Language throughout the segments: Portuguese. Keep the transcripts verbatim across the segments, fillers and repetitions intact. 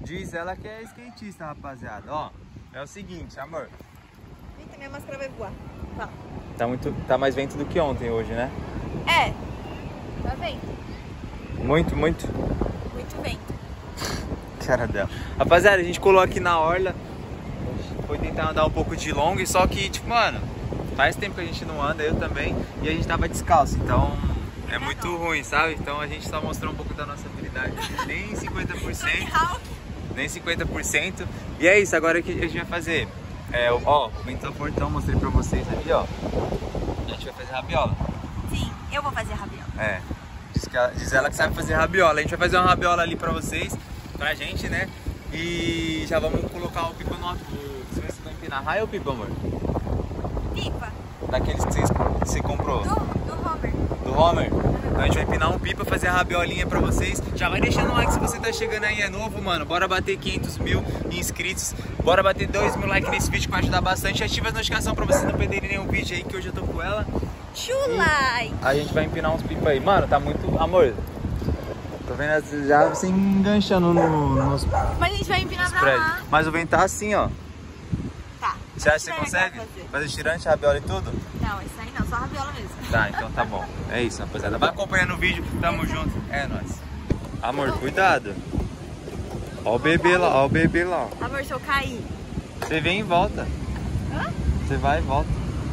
Diz ela que é skatista, rapaziada. Ó, é o seguinte, amor. Eita, minha máscara vai voar. Tá. Tá, muito, tá mais vento do que ontem hoje, né? É. Tá vento. Muito, muito. Muito vento. Cara dela. Rapaziada, a gente colou aqui na orla. Foi tentar andar um pouco de long, só que, tipo, mano, faz tempo que a gente não anda, eu também. E a gente tava descalço, então é muito ruim, sabe? Então a gente só mostrou um pouco da nossa habilidade. Nem cinquenta por cento. Nem cinquenta por cento. E é isso, agora que a gente vai fazer. É, ó, o vento tá fortão, mostrei pra vocês ali, ó. A gente vai fazer rabiola. Sim, eu vou fazer rabiola. É, diz, que ela, diz ela que sabe fazer rabiola. A gente vai fazer uma rabiola ali pra vocês, pra gente, né? E já vamos colocar o pipa no alto. Você vai empinar raia ou pipa, amor? Pipa. Daqueles que você, que você comprou? Do, do Homer. Do Homer? Então a gente vai empinar um pipa, fazer a rabiolinha pra vocês. Já vai deixando um like se você tá chegando aí, é novo, mano. Bora bater quinhentos mil inscritos. Bora bater dois mil likes nesse vídeo que vai ajudar bastante. Ativa as notificações pra vocês não perderem nenhum vídeo aí, que hoje eu tô com ela. Chulai! A gente vai empinar uns pipa aí. Mano, tá muito... Amor, tô vendo já se enganchando no, nos Mas a gente vai empinar pra prédios. lá. Mas o vento tá assim, ó. Tá. Você acha que você consegue fazer? fazer tirante, rabiola e tudo? Não, isso aí não, só rabiola mesmo. Tá, então tá bom. É isso, rapaziada. Vai acompanhando o vídeo, tamo junto. É nóis. Amor, cuidado. Ó o bebê lá, ó o bebê lá. Amor, se eu cair. Você vem e volta. Hã? Você vai e volta.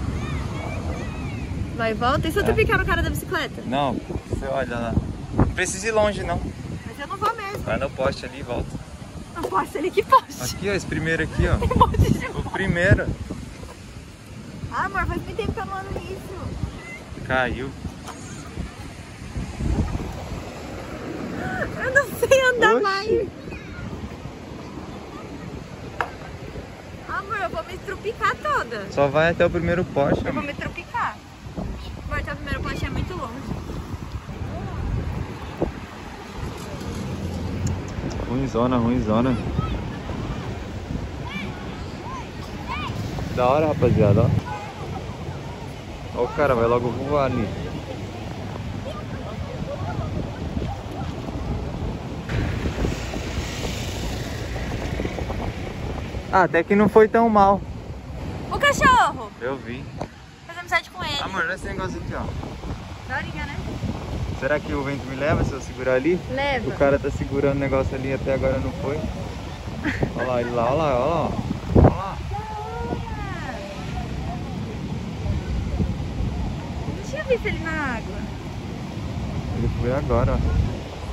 Vai e volta? E se eu É. tropicar no cara da bicicleta? Não, você olha lá. Não precisa ir longe, não. Mas eu não vou mesmo. Vai no poste ali e volta. Não posso ali, que poste. Aqui, ó, esse primeiro aqui, ó. Tem um monte de... O primeiro. Ah, amor, faz muito tempo que eu não ando nisso. Caiu. Eu não sei andar Oxi. mais. Amor, eu vou me estrupicar toda. Só vai até o primeiro poste, Eu vou amor. me estrupicar. Amor, até o primeiro poste é muito longe. Ruimzona, ruimzona. Da hora, rapaziada, ó. Ó o cara, vai logo voar ali. Ah, até que não foi tão mal. O cachorro! Eu vi. Fazer amizade com ele. Amor, olha esse negócio aqui, ó. Daorinha, né? Será que o vento me leva se eu segurar ali? Leva. O cara tá segurando o negócio ali até agora não foi. Olha lá, ele lá, olha lá, olha lá. Olha lá. Não tinha visto ele na água. Ele foi agora, ó.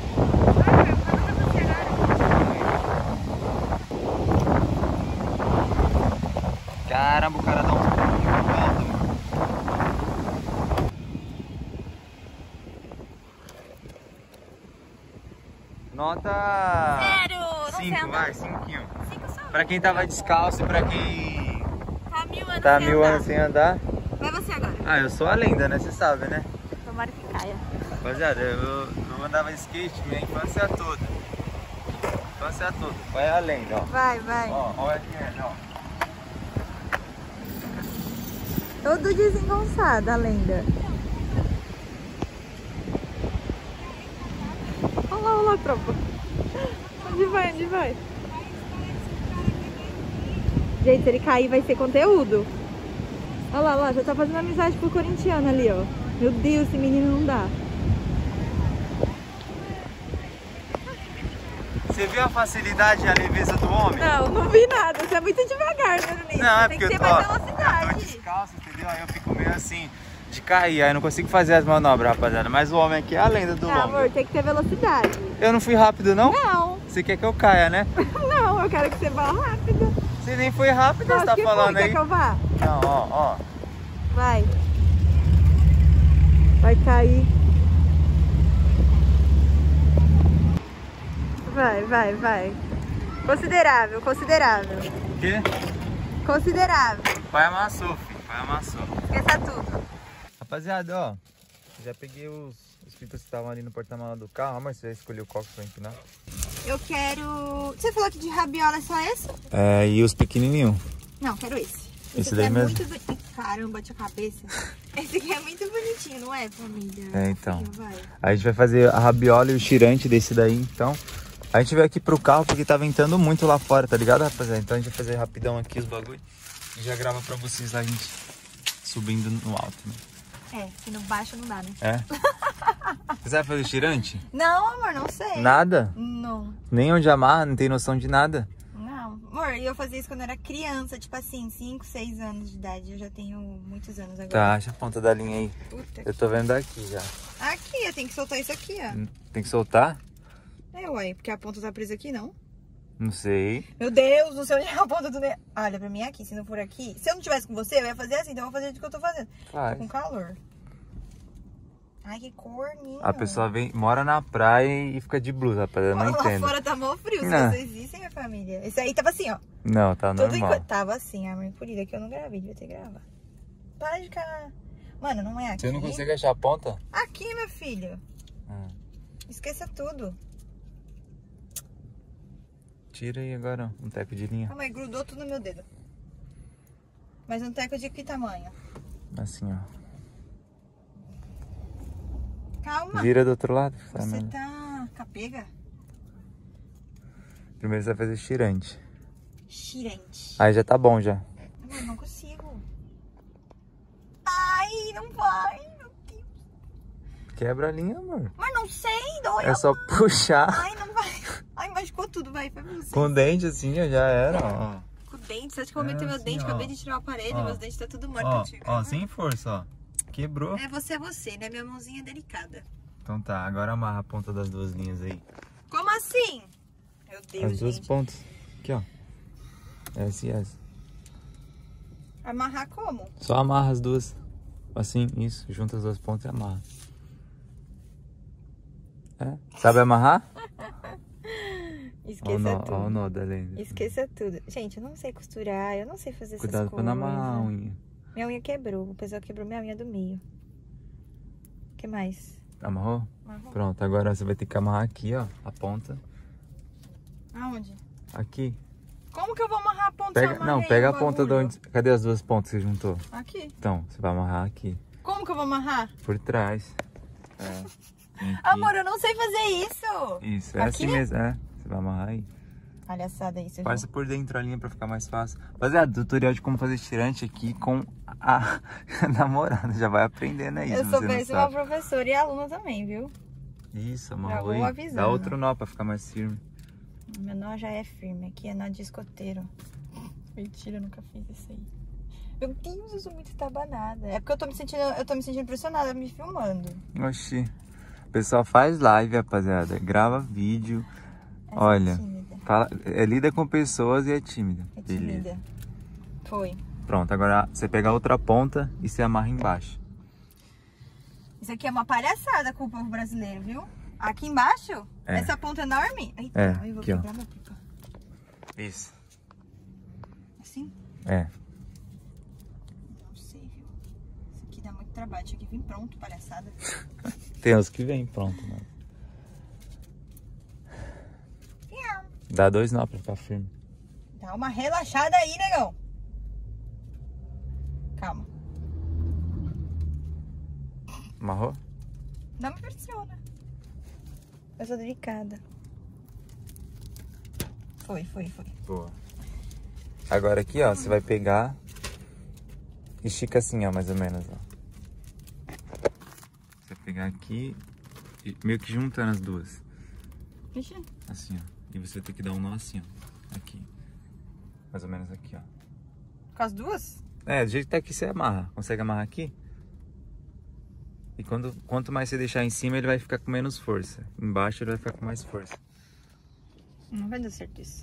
Caramba, o cara dá um pulo muito alto, mano. Nota Sério? Não sei cinco, andar. vai, cinquinho. Cinco só. Pra quem tava descalço e pra quem Tá mil anos tá sem mil andar. anos sem andar. Vai você agora. Ah, eu sou a lenda, né? Você sabe, né? Tomara que caia. Rapaziada, eu, eu andava de skate minha infância toda. Infância toda. Vai a lenda, ó. Vai, vai. Ó, olha aqui, ó. Todo desengonçado, a lenda. Olha lá, olha lá, tropa. Onde vai, onde vai? Gente, se ele cair vai ser conteúdo. Olha lá, olha lá, já tá fazendo amizade com o corintiano ali, ó. Meu Deus, esse menino não dá. Você viu a facilidade e a leveza do homem? Não, não vi nada. Você é muito devagar, né, Nuninho? Não, é Tem porque que eu ter tô, mais ó, eu tô velocidade. descalço, entendeu? Aí eu fico meio assim, de cair, aí eu não consigo fazer as manobras, rapaziada. Mas o homem aqui é a lenda do Não, long. amor, tem que ter velocidade. Eu não fui rápido, não? Não, Você quer que eu caia, né? não, eu quero que você vá rápido. Você nem foi rápido, você Acho tá que falando foi. aí? Quer que eu vá? Não, ó, ó. Vai. Vai cair. Vai, vai, vai. Considerável, considerável. O quê? Considerável. Pai amassou, filho. Pai amassou. Esqueça tudo. Rapaziada, ó. Já peguei os, os pipas que estavam ali no porta-mala do carro. Amor, você já escolheu qual que foi empinar? Eu quero... Você falou que de rabiola é só esse? É, e os pequenininhos? Não, quero esse. Esse Esse daí aqui é mesmo? muito bonito. Caramba, bate a cabeça. Esse aqui é muito bonitinho, não é, família? É, então. Vai. A gente vai fazer a rabiola e o tirante desse daí, então. A gente veio aqui pro carro porque tá ventando muito lá fora, tá ligado, rapaziada? Então a gente vai fazer rapidão aqui os bagulho e já grava pra vocês lá, a gente subindo no alto, né? É, que no baixo não dá, né? É? Você vai fazer tirante? Não, amor, não sei. Nada? Não. Nem onde amarra, não tem noção de nada? Não. Amor, eu fazia isso quando eu era criança, tipo assim, cinco, seis anos de idade. Eu já tenho muitos anos agora. Tá, acha a ponta da linha aí. Puta Eu tô vendo daqui já. Aqui, eu tenho que soltar isso aqui, ó. Tem que soltar? É, uai, porque a ponta tá presa aqui, não? Não sei. Meu Deus, não sei onde é a ponta do... Olha, pra mim é aqui, se não for aqui... Se eu não tivesse com você, eu ia fazer assim, então eu vou fazer do que eu tô fazendo. Faz. Tô com calor. Ai, que corninho. A pessoa vem, mora na praia e fica de blusa, rapaz. Eu não Lá entendo. Lá fora tá mó frio, se Não. vocês vissem, minha família. Esse aí tava assim, ó. Não, tá Todo normal. enquanto... Tava assim, a mãe polida, que eu não gravei, devia ter gravado. Para de ficar... Mano, não é aqui. Você não consegue achar a ponta? Aqui, meu filho. Hum. Esqueça tudo. Tira aí agora um teco de linha. A mãe grudou tudo no meu dedo. Mas um teco de que tamanho? Assim, ó. Calma. Vira do outro lado. Tá, Você né? tá capega? Primeiro você vai fazer tirante. Xirente. Aí já tá bom já. Amor, não consigo. Ai, não vai. Meu Deus. Quebra a linha, amor. Mas não sei, dói. É só puxar. Ai, não vai. Ai, machucou tudo, vai. Vai pra você. Com o dente assim, ó, já era, ó. Com o dente. Você acha que eu vou meter É meu assim, dente? ó. Acabei de tirar o aparelho. Ó. Meus dentes tá tudo morto. Ó, antigo. ó, sem força, ó. Quebrou. É, você é você, né? Minha mãozinha é delicada. Então tá, agora amarra a ponta das duas linhas aí. Como assim? Meu Deus, As duas gente. pontas. Aqui, ó. Essa e essa. Amarrar como? Só amarra as duas. Assim, isso. Junta as duas pontas e amarra. É. Sabe amarrar? Esqueça Ó o nó, tudo. ó o nó da lenda. Esqueça tudo. Gente, eu não sei costurar, eu não sei fazer Cuidado essas pra não coisas. amarrar a unha. Minha unha quebrou. O pessoal quebrou minha unha do meio. O que mais? Amarrou? Amarrou. Pronto, agora você vai ter que amarrar aqui, ó. A ponta. Aonde? Aqui. Como que eu vou amarrar a ponta? Pega, Se eu não, amarrei pega o a ponta de bagulho? onde... Cadê as duas pontas que você juntou? Aqui. Então, você vai amarrar aqui. Como que eu vou amarrar? Por trás. É. Vem aqui. Amor, eu não sei fazer isso. Isso, é aqui? assim mesmo, é. Você vai amarrar aí. Palhaçada isso. Passa por dentro a linha pra ficar mais fácil. Rapaziada, tutorial de como fazer tirante aqui com a namorada. Já vai aprendendo aí. Eu se sou você não péssima sabe. professora e aluna também, viu? Isso, Já amarrou vou aí. avisando. Dá outro nó pra ficar mais firme. Meu nó já é firme. Aqui é nó de escoteiro. Mentira, eu nunca fiz isso aí. Meu Deus, eu sou muito estabanada. É porque eu tô me sentindo, eu tô me sentindo impressionada me filmando. Oxi. O pessoal faz live, rapaziada. Grava vídeo. Essa Olha, é tímida. fala, é, lida com pessoas e é tímida. É Beleza. tímida. Foi. Pronto, agora você pega a outra ponta e você amarra embaixo. Isso aqui é uma palhaçada com o povo brasileiro, viu? Aqui embaixo, É. essa ponta enorme. Eita, É, eu vou aqui, ó. quebrar meu pipa. Isso. Assim? É. Não sei, viu? Isso aqui dá muito trabalho. Tinha que vir pronto, palhaçada. Tem uns que vem pronto, né? Dá dois nó pra ficar firme. Dá uma relaxada aí, negão. Calma. Amarrou? Não me pressiona. Eu sou delicada. Foi, foi, foi. Boa. Agora aqui, ó, você vai pegar... Estica assim, ó, mais ou menos, ó. Você vai pegar aqui e meio que juntando as duas. Ixi. Assim, ó. E você tem que dar um nó assim, ó. Aqui. Mais ou menos aqui, ó. Com as duas? É, do jeito que tá aqui você amarra. Consegue amarrar aqui? E quando, quanto mais você deixar em cima, ele vai ficar com menos força. Embaixo ele vai ficar com mais força. Não vai dar certo isso.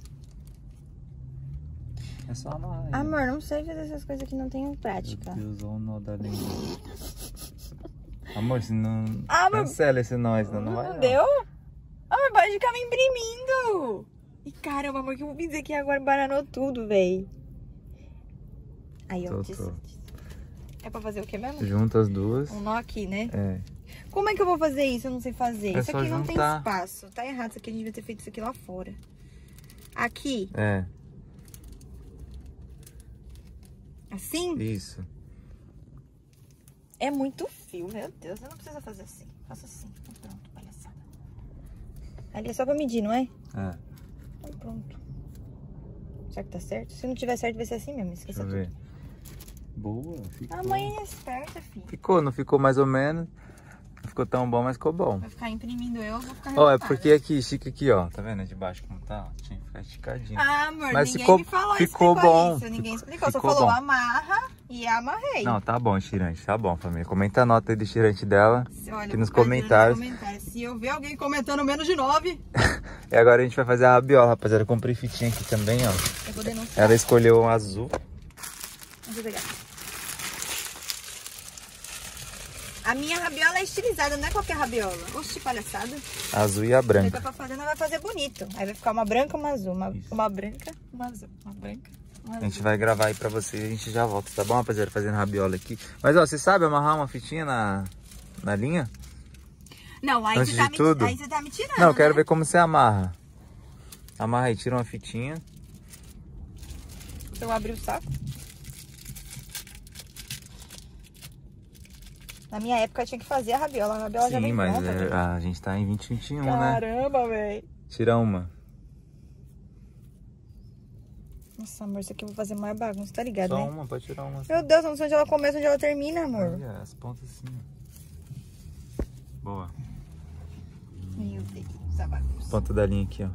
É só amarrar aí. Amor, não sei fazer essas coisas que não tenho prática. Meu Deus, olha o nó da língua. Amor, se não... Ah, mas- Cancela esse nó, senão não Não, vai não. deu? Amor, pode ficar me imprimindo. E caramba, amor, que eu vou dizer que agora baranou tudo, véi. Aí, ó. Tô, Disso, tô. disso. É pra fazer o que mesmo? Junta as duas. Um nó aqui, né? É. Como é que eu vou fazer isso? Eu não sei fazer. É isso só aqui não tem juntar. espaço. Tá errado isso aqui. A gente devia ter feito isso aqui lá fora. Aqui. É, Assim? isso. É muito fio. Meu Deus, eu não preciso fazer assim. Faço assim. Pronto, palhaçada. Ali é só pra medir, não é? É. Então pronto. Será que tá certo? Se não tiver certo, vai ser assim mesmo. Esqueça tudo. Ver. Boa, ficou. A mãe é esperta, filho. Ficou, não ficou mais ou menos. Não ficou tão bom, mas ficou bom. Vai ficar imprimindo eu, vou ficar Ó, é porque aqui, estica aqui, ó. Tá vendo? De baixo como tá? Tinha que ficar esticadinho. Ah, amor, mas ninguém ficou, me falou ficou bom. Isso. Ninguém explicou. Ficou Só falou bom. amarra e amarrei. Não, tá bom, estirante. Tá bom, família. Comenta a nota aí do estirante dela. Olha, aqui nos nos comentários. comentários. Se eu ver alguém comentando menos de nove... E agora a gente vai fazer a rabiola, rapaziada. Eu comprei fitinha aqui também, ó. Eu vou denunciar. Ela escolheu um azul. Deixa eu pegar. A minha rabiola é estilizada, não é qualquer rabiola. Oxi, palhaçada. Azul e a branca. Aí pra fazer, não vai fazer bonito. Aí vai ficar uma branca, uma azul. Uma, uma branca, uma azul. Uma branca, uma azul. A gente vai gravar aí pra vocês e a gente já volta, tá bom, rapaziada? Fazendo rabiola aqui. Mas, ó, você sabe amarrar uma fitinha na, na linha? Não, aí Antes você, tá de tudo? Me, aí você tá me tirando, Não, eu quero né? ver como você amarra. Amarra aí, tira uma fitinha. Eu abri o saco. Na minha época eu tinha que fazer a rabiola. A rabiola já Sim, vem mas pronta, é, velho. a gente tá em vinte e vinte e um, né? Caramba, velho. Tira uma. Nossa, amor, isso aqui eu vou fazer mais bagunça, tá ligado, Só né? uma, pode tirar uma. Meu Deus, eu não sei onde ela começa, onde ela termina, amor. Olha, as pontas assim, ó. Boa. Meu Deus, essa bagunça. Ponta da linha aqui, ó.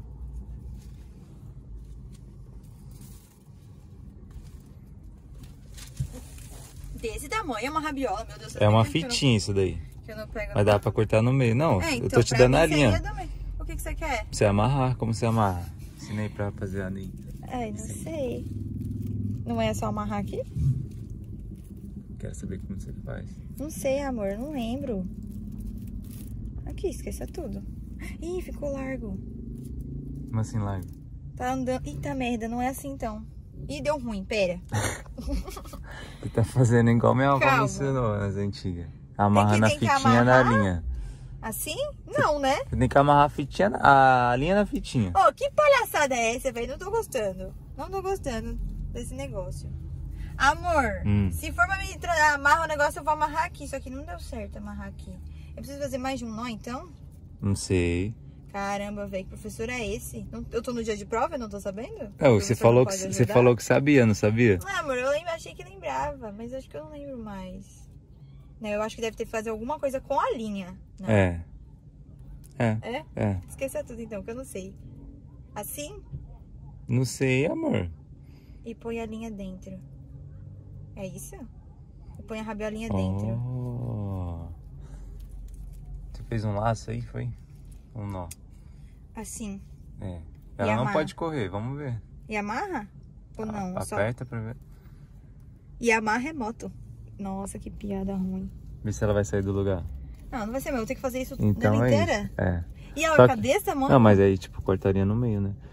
Desse tamanho é uma rabiola, meu Deus. É uma fitinha isso daí. Que eu não pego. Mas dá pra cortar no meio. Não, É, então, eu tô te pra dando mim a linha. seria também. O que que você quer? Pra você amarrar, como você amarra? Ensinei pra rapaziada aí. Ai, não sei. Não é só amarrar aqui? Quero saber como você faz. Não sei, amor, não lembro. Aqui, esqueça tudo. Ih, ficou largo. Como assim, largo? Tá andando. Eita merda, não é assim então. Ih, deu ruim, pera. Você tá fazendo igual minha avó me Calma. ensinou nas antigas. Amarrar que- na tem que fitinha na amarrar? linha. Assim? Não, né? Você tem que amarrar a fitinha, na- a linha na fitinha. Ô, que palhaçada é essa, velho? Não tô gostando. Não tô gostando desse negócio. Amor, Hum. se for pra me tra- amarrar o negócio, eu vou amarrar aqui. Só que não deu certo amarrar aqui. Eu preciso fazer mais de um nó, então? Não sei. Caramba, velho, que professor é esse? Não- eu tô no dia de prova, eu não tô sabendo? É, O você professor falou, não que, pode você ajudar? falou que sabia, não sabia? Ah, amor, eu lembro, achei que lembrava, mas acho que eu não lembro mais. Não, eu acho que deve ter que fazer alguma coisa com a linha. Não. É. É. É? É. Esqueça tudo então, que eu não sei. Assim? Não sei, amor. E põe a linha dentro. É isso? E põe a rabiolinha dentro. Oh. Você fez um laço aí, foi? Um nó. Assim. É. E Ela não amarra? pode correr, vamos ver. E amarra? Ou não? A- Só... Aperta pra ver. E amarra é moto. Nossa, que piada ruim. Vê se ela vai sair do lugar. Não, não vai ser meu. Eu vou ter que fazer isso Então nela é inteira? isso. É. E ela Só vai ficar que- desse tamanho? Não, mas aí, tipo, cortaria no meio, né?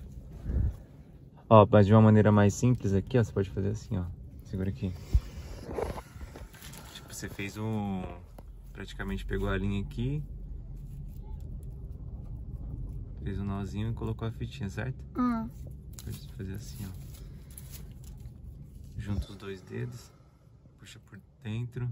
Ó, mas de uma maneira mais simples aqui, ó, você pode fazer assim, ó. Segura aqui. Tipo, você fez um... Praticamente pegou a linha aqui. Fez um nozinho e colocou a fitinha, certo? Hum. Pode fazer assim, ó. Junta os dois dedos. Puxa por dentro.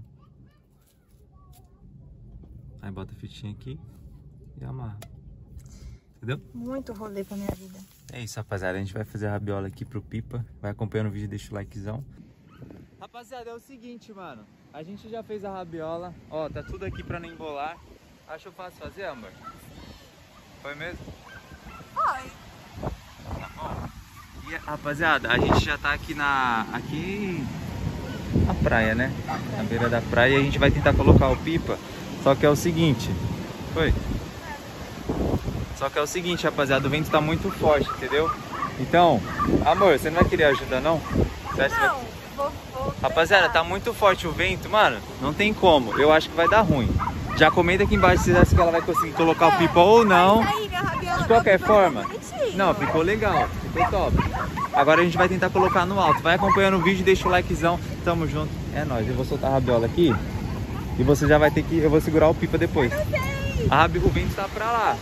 Aí bota a fitinha aqui e amarra. Entendeu? Muito rolê pra minha vida. É isso, rapaziada. A gente vai fazer a rabiola aqui pro Pipa. Vai acompanhando o vídeo, deixa o likezão. Rapaziada, é o seguinte, mano. A gente já fez a rabiola. Ó, tá tudo aqui pra não embolar. Achou fácil fazer, amor? Foi mesmo? Ai. Tá bom. E, rapaziada, a gente já tá aqui na... Aqui... Na praia, né? Na beira da praia. E a gente vai tentar colocar o Pipa. Só que é o seguinte... Foi? Só que é o seguinte, rapaziada. O vento tá muito forte, entendeu? Então... Amor, você não vai querer ajuda, não? Você acha que vai- Não, vou, vou Rapaziada, tá muito forte o vento, mano. Não tem como. Eu acho que vai dar ruim. Já comenta aqui embaixo se acha que ela vai conseguir colocar o Pipa ou não. Aí, minha rabiola, De qualquer meu Pipa forma, tá bonitinho. não, ficou legal, ficou top. Agora a gente vai tentar colocar no alto. Vai acompanhando o vídeo, deixa o likezão. Tamo junto. É nóis. Eu vou soltar a rabiola aqui. E você já vai ter que... Eu vou segurar o Pipa depois. A rabi... O vento tá pra lá.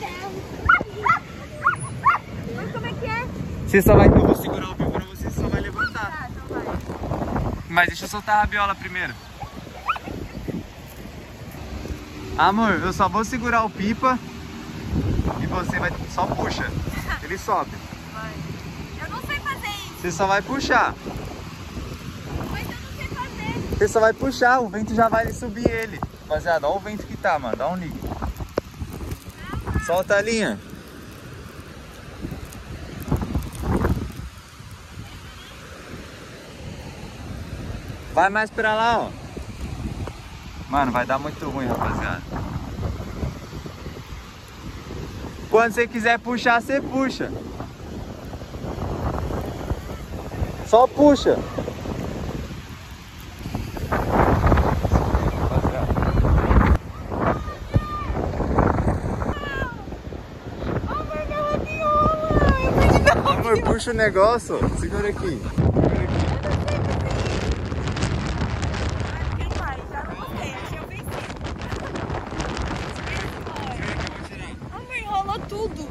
Mas como é que é? Você só vai... Eu vou segurar o Pipa pra você, você só vai levantar. Tá, então vai. Mas deixa eu soltar a rabiola primeiro. Amor, eu só vou segurar o Pipa. E você vai... Só puxa. Ele sobe. Vai. Eu não sei fazer isso. Você só vai puxar. Mas eu não sei fazer. Você só vai puxar, o vento já vai subir ele. Rapaziada, olha o vento que tá, mano. Dá um ligue. Solta a linha. Vai mais pra lá, ó. Mano, vai dar muito ruim, rapaziada. Quando você quiser puxar, você puxa. Só puxa. Amor, puxa o negócio. Segura aqui. Tudo.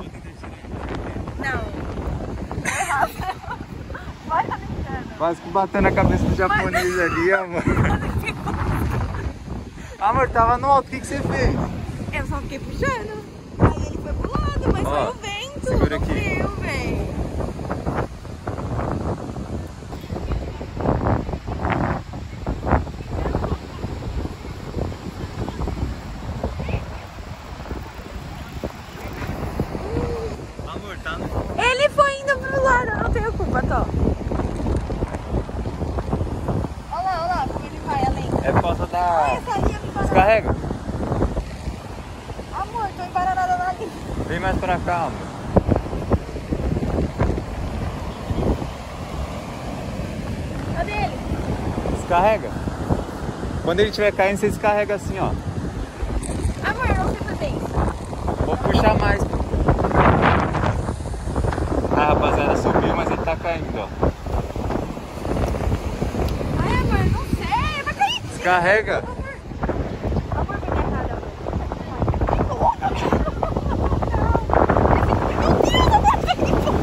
Não. Vai errado. Vai arrancando. Quase que bateu na cabeça do japonês Vai. ali, amor. Amor, tava no alto, o que, que você fez? Eu só fiquei puxando. Aí ele foi pro lado, mas Ó, foi o vento. segura aqui. Frio, velho. Ele foi indo pro lado, eu não tenho culpa, Tó. Olha lá, olha lá, como ele vai além. É por causa da... Olha essa linha me parada. Descarrega. Amor, tô emparada na linha. Vem mais pra cá, amor. Cadê ele? Descarrega. Quando ele estiver caindo, você descarrega assim, ó. Amor, eu não sei fazer isso. Vou puxar mais. Ah, rapaziada, subiu, mas ele tá caindo, ó. Ai, amor, eu não sei, vai cair. Descarrega. Amor, amor, vai dar errado, amor. Meu Deus, amor, tá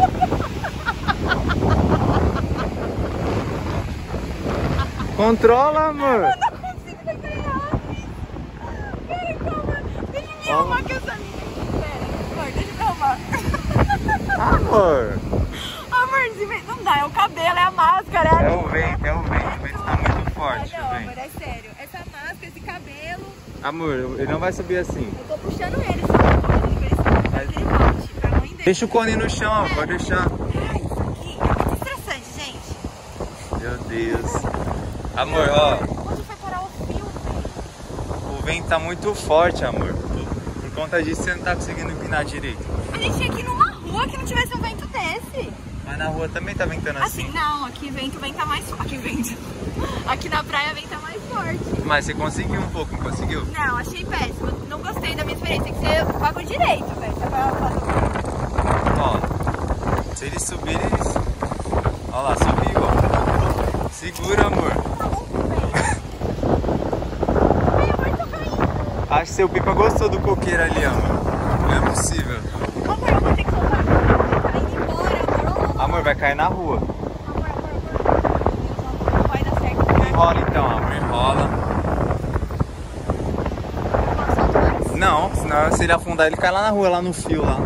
indo. Controla, amor. Eu não consigo desenhar. Pera, calma. Deixa eu me arrumar com essa linha. Pera, amor, deixa eu me arrumar. Amor. Amor, não dá, é o cabelo, é a máscara, é a... É o vento, é o vento. O vento tá muito forte. Ah, não, o amor, vento. é sério. Essa máscara, esse cabelo... Amor, ele não vai subir assim. Eu tô puxando ele, só pra ele volte pra mãe dele. Deixa o cone no chão, pode deixar. Ai, isso aqui é muito estressante, gente. Meu Deus. Amor, ó. Onde foi parar o fio, velho? O vento tá muito forte, amor. Por conta disso, você não tá conseguindo empinar direito. A gente tinha que ir numa rua que não tivesse um vento desse. Mas na rua também tá ventando assim. Assim, não, aqui vento venta mais forte. Aqui vento. Aqui na praia venta mais forte. Mas você conseguiu um pouco, não conseguiu? Não, achei péssimo. Não gostei da minha experiência. Tem que ser bagulho direito, velho. Tá pra fazer. Ó, se eles subirem, eles... Ó lá, subiu, ó. Segura, amor. Tá bom, velho. Ai, amor, tô caindo. Acho que seu pipa gostou do coqueiro ali, amor. Não é possível. Amor, eu vou ter que soltar. Tá indo embora, amor. Amor, vai cair na rua. Amor, amor, amor. Não vai dar certo. Tá? Enrola então, amor, enrola. Posso soltar mais? Não, senão se ele afundar, ele cai lá na rua, lá no fio, lá.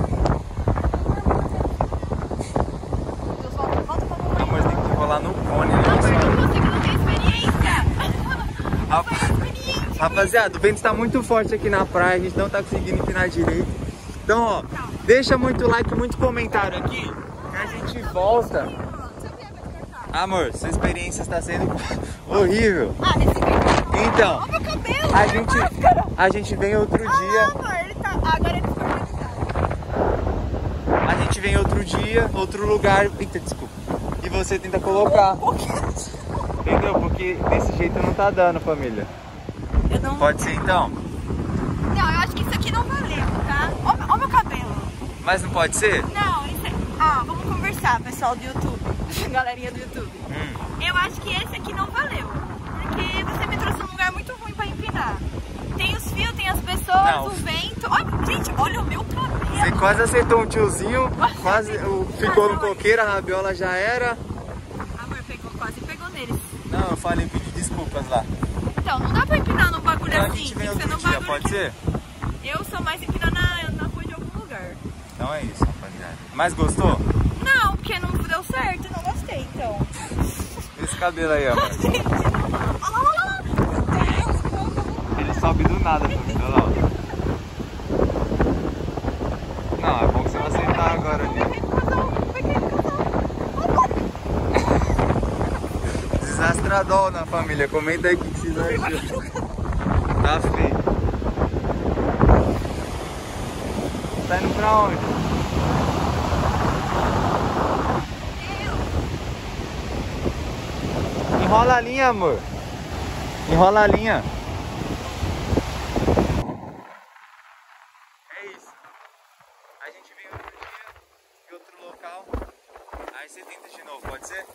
Eu solto, volta pra mamãe. Amor, tem que enrolar no cone, né? Amor, não consigo, não tenho experiência. Rap- Rapaziada, o vento tá muito forte aqui na praia, a gente não tá conseguindo empinar direito. Então, ó, deixa muito like, muito comentário aqui, que a gente volta. Amor, sua experiência está sendo horrível. Ah, esse vento. Então, Olha meu cabelo, a gente, máscara. a gente vem outro Ah, dia, amor, ele tá... Agora ele ficou organizado. a gente vem outro dia, outro lugar, eita, desculpa, e você tenta colocar, entendeu? Porque desse jeito não tá dando, família. Eu não... Pode ser então? Não, eu acho que isso aqui não valeu, tá? Olha o meu cabelo. Mas não pode ser? Não, isso é... Ah, vamos conversar, pessoal do YouTube. Galerinha do YouTube. Hum. Eu acho que esse aqui não valeu. Porque você me trouxe num lugar muito ruim pra empinar. Tem os fios, tem as pessoas, Não. o vento. Olha, gente, olha o meu cabelo. Você quase acertou um tiozinho, quase o, ficou no Quase. coqueiro, a rabiola já era. Amor, pegou, quase pegou neles. Não, eu falei, pedi desculpas lá. Então, não dá pra empinar num bagulho Então a assim. gente Tem vem que ser outro num dia, bagulho pode que... ser? Eu sou mais empinar na, na rua de algum lugar. Então é isso, rapaziada. Mas gostou? Não, porque não deu certo, não gostei, então. Esse cabelo aí, ó. Gente, olha lá, olha lá. Ele sobe do nada, família. Olha lá, ó. Não, é bom que você vai sentar agora ali. Desastradona, família. Comenta aí o que vocês acham. Tá feio. Tá indo pra onde? Enrola a linha, amor. Enrola a linha. É isso. A gente vem outro dia em outro local. Aí você tenta de novo, pode ser?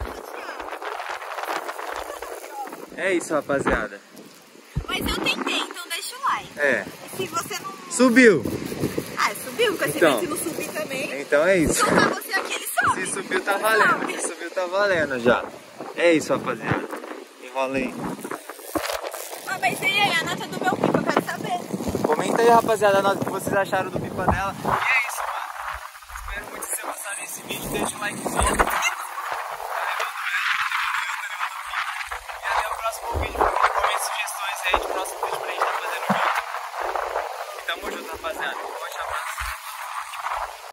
É isso, rapaziada. Mas eu tentei, então deixa o like. É. Se você não... Subiu. Ah, subiu, porque Então. se não subir também... Então é isso. Soltar você aqui, ele sobe. Se subiu, tá valendo. Se subiu, tá valendo já. É isso, rapaziada. Enrola aí. Ah, mas e aí, a nota do meu pipa, eu quero saber. Comenta aí, rapaziada, a nota que vocês acharam do pipa dela. E é isso, mano. Espero muito que vocês gostaram desse vídeo. Deixa o likezinho.